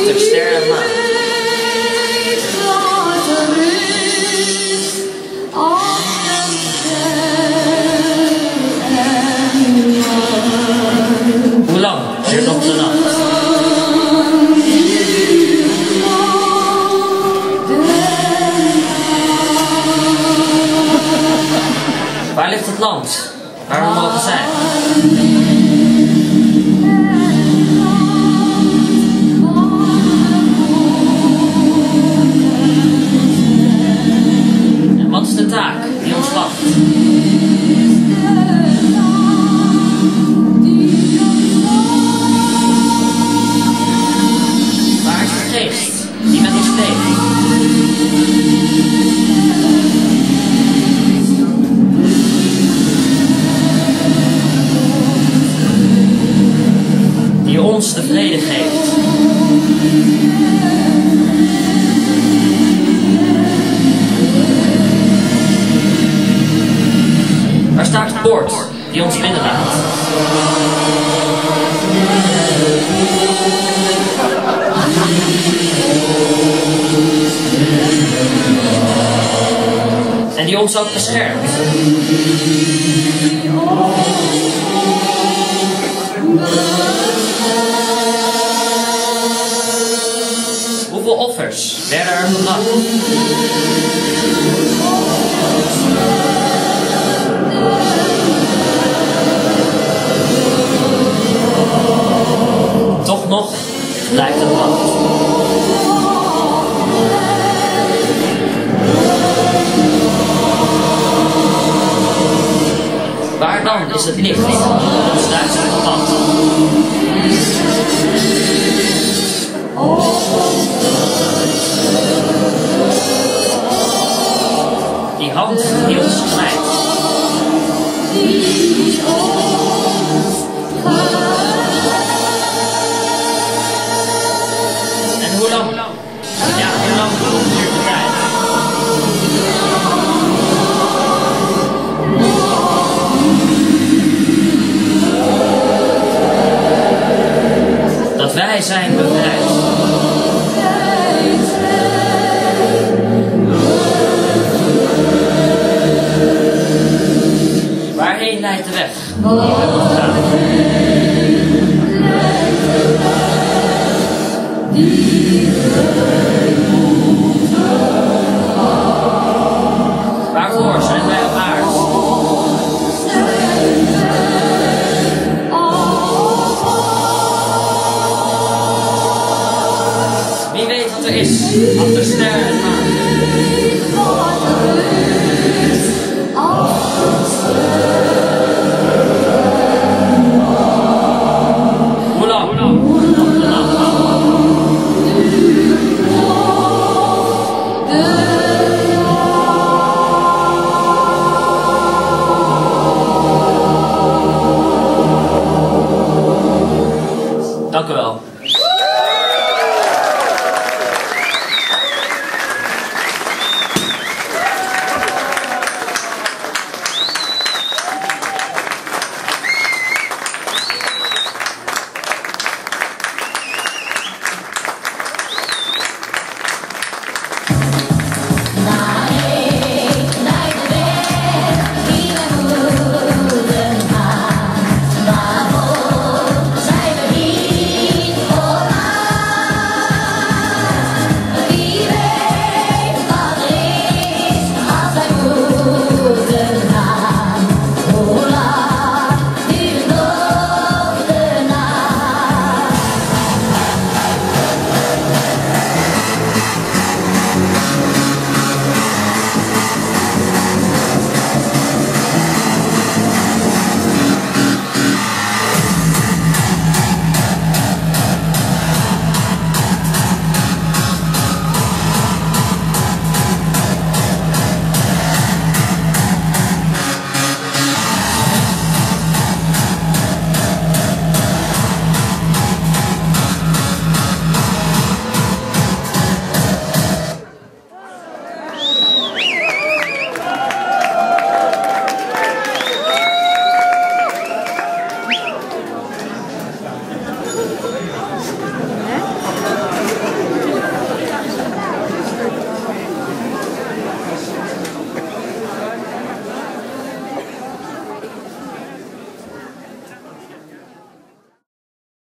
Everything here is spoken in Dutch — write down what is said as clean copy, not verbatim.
achter ster en maan. Hoe lang duurt nog de nacht? Waar ligt het land waar we mogen zijn? En wat is de taak die ons wacht? Waar is de geest die met ons leeft? Die ons de vrede geeft. Waar staat de poort die ons binnenlaat? En die ons ook beschermt. Hoeveel offers werden er gebracht? Toch nog lijkt het wat. Waar dan is het licht in ons duistere pad? Die hand die ons glijdt. En hoe lang? Ja, hoe lang duurt de tijd? Dat wij zijn bevrijd. Waarheen leidt de weg die we moeten gaan? Waarvoor zijn wij op aarde? Wie weet wat er is achter sterren en maan? Hoe lang nog de nacht? Dank u wel.